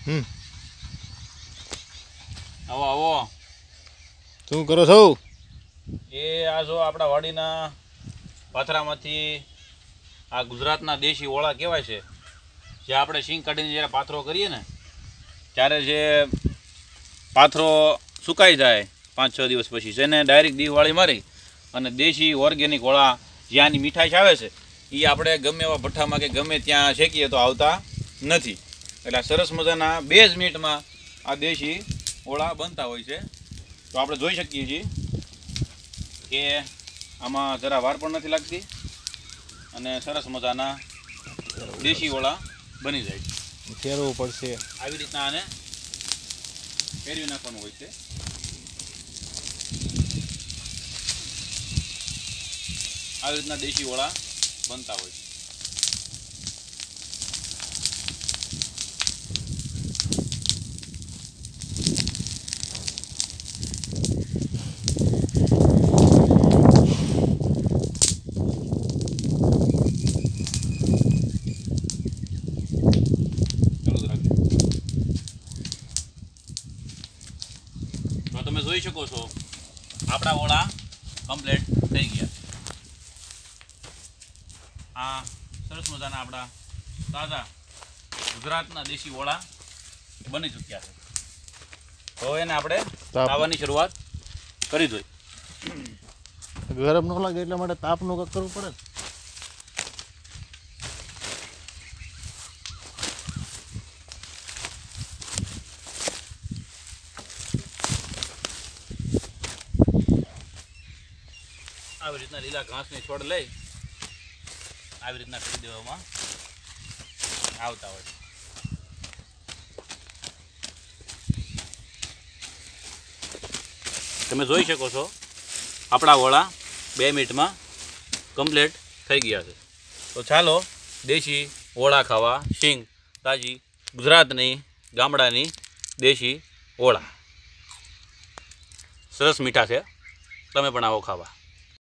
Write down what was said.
આવો આવો શું કરો છો? એ આ જો આપણા વાડીના પાથરામાંથી આ ગુજરાતના દેશી ઓળા કહેવાય છે, જે આપણે શીંગ કાઢીને જ્યારે પાથરો કરીએ ને ત્યારે જે પાથરો સુકાઈ જાય 5-6 દિવસ પછી જેને ડાયરેક્ટ દિવાળી મારી અને દેશી ઓર્ગેનિક ઓળા જ્યાંની મીઠાઈ આવે છે એ આપણે ગમે એવા ભઠ્ઠામાં કે ગમે ત્યાં શેકીએ તો આવતા નથી. એટલે સરસ મજાના 2 જ મિનિટમાં આ દેશી ઓળા બનતા હોય છે. તો આપણે જોઈ શકીએ છીએ કે આમાં જરા વાર પણ નથી લાગતી અને સરસ મજાના દેશી ઓળા બની જાય છે. ફેરવવું પડશે. આવી રીતના આને ફેરવી નાખવાનું હોય છે. આવી રીતના દેશી ઓળા બનતા હોય છે. તો તમે જોઈ શકો છો આપણા ઓળા કમ્પ્લીટ થઈ ગયા. આ સરસ મજાના આપણા તાજા ગુજરાતના દેશી ઓળા બની ચૂક્યા છે. તો એને આપણે ખાવાની શરૂઆત કરી દઈએ. ગરમ ન લાગે એટલા માટે તાપનું કંઈક કરવું પડે. આવી રીતના લીલા ઘાસની છોડ લઈ આવી રીતના કરી દેવામાં આવતા હોય. તમે જોઈ શકો છો આપણા ઓળા 2 મિનિટમાં કમ્પ્લીટ થઈ ગયા છે. તો ચાલો દેશી ઓળા ખાવા. શીંગ તાજી ગુજરાતની ગામડાની દેશી ઓળા સરસ મીઠા છે. તમે પણ આવો ખાવા.